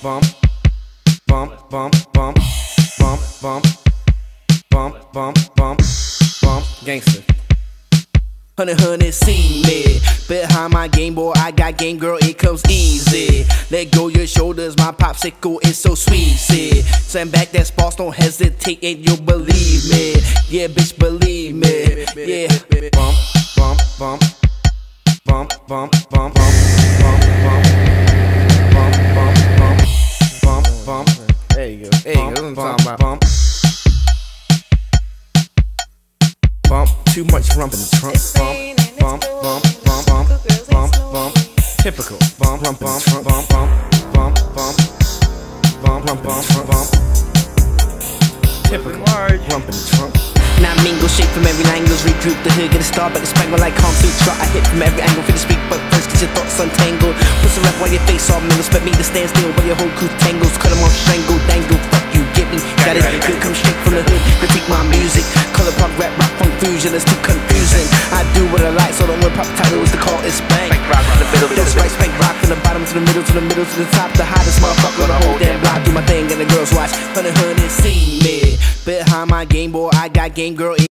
bump, bump, bump, bump, bump, bump, bump, bump, bump, bump, gangster. Honey, see me behind my game, boy. I got game, girl. It comes easy. Let go your shoulders, my popsicle is so sweet. See, send back that sparks, don't hesitate, and you'll believe me. Yeah, bitch, believe me. Yeah, bump, bump, bump, bump, bump, bump, bump, bump, bump, bump, bump, bump, bump, bump. There you go. There you go. That's what I'm talking about. Bump. Bump, too much rump in the trunk. Bump, bump, bump, bump, bump, bump, bump. Typical. Bump, bump, bump, bump, bump, bump, bump, bump, bump, bump, bump. Typical. Rump in the trunk. Now mingle, shape from every angle, regroup the hood, get a star, but the spangle like concrete truck. I hit from every angle, feel the speak, but first get your thoughts untangled. Put some rap while your face all mingle, expect me to stand still while your whole crew tangles. Cut them off, strangle, dangle, fuck you, get me. Got it, good, come straight from the hood, critique my music. Color punk, rap, rock, funk, fusion, it's too confusing. I do what I like, so the only proper title is to call it Spank. Rock from the middle, that's right, Spank rock from the bottom to the middle, to the middle, to the top. The hottest motherfucker on the whole damn block. Do my thing and the girls watch. Honey, see me behind my game, boy. I got game, girl.